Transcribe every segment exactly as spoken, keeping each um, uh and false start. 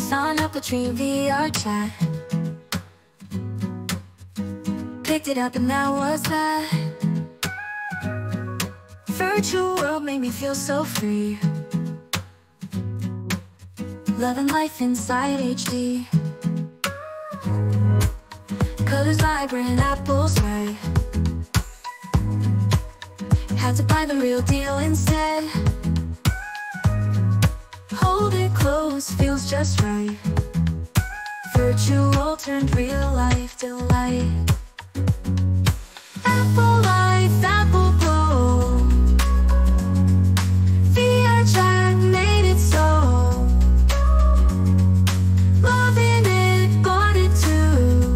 Sign up a dream V R chat. Picked it up and that was that. Virtual world made me feel so free. Loving life inside H D. Colors vibrant, apples red. Had to buy the real deal instead. Hold it close, feels just right. Virtual turned real life delight. Apple life, Apple glow. V R chat made it so. Loving it, bought it too.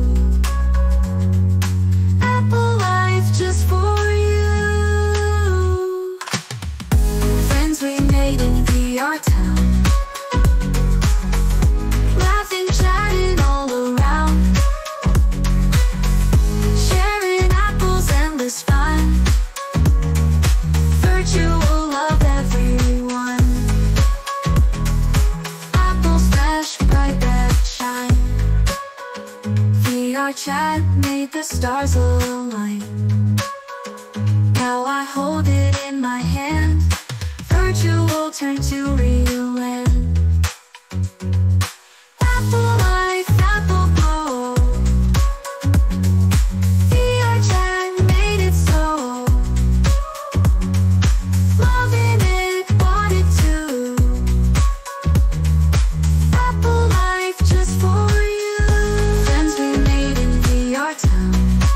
Apple life just for you. Friends we made in V R town. Laughing, chatting all around. Sharing apples, endless fun. Virtual love everyone. Apples flash bright that shine. V R chat made the stars align. Now I hold it in my hand. Virtual turned to real land. Apple life, Apple glow. V R chat made it so. Loving it, bought it too. Apple life just for you. Friends we made in V R town.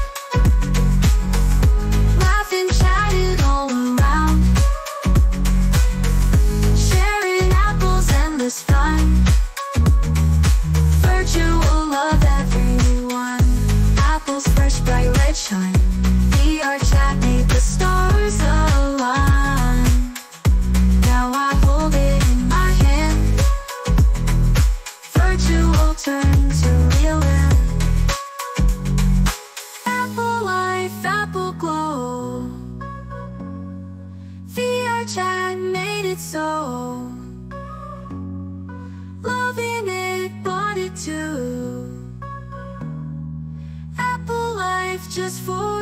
Laughing, chatting all around. Sharing apples, endless fun. Virtual love everyone. Apples fresh, bright red shine. V R chat made the stars align. Now I hold it in my hand. Virtual turn to real land. Apple life, Apple glow. V R chat made it so. Loving it, bought it too. Apple life just for